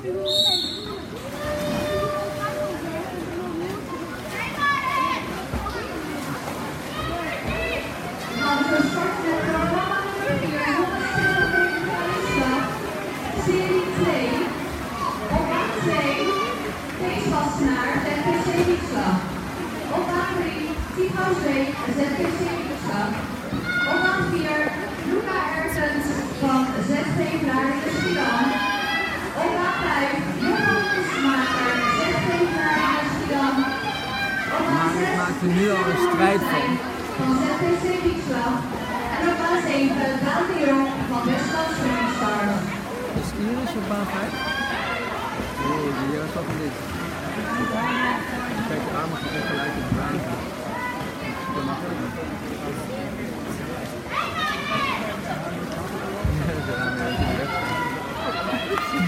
Serie 2. Op baan 2, Kees Wassenaar, ZPC Wiekslag. Op baan 3, Timo Zweep, ZPC Wiekslag. Op baan 4, Luca Ertens van ZP Vlaardingen Schiedam. Op baan 5, Johan Smaker, ZP Vlaardingen Schiedam. Op baan 6, ik maak er nu al een strijd van ZPC Wiekslag. En op baan 7, Daan de Jong van Westland Swimming Stars. Is Iris op baan 5? Nee, die was ook niet. Kijk, de armen gaan echt gelijk op de baan. Ja,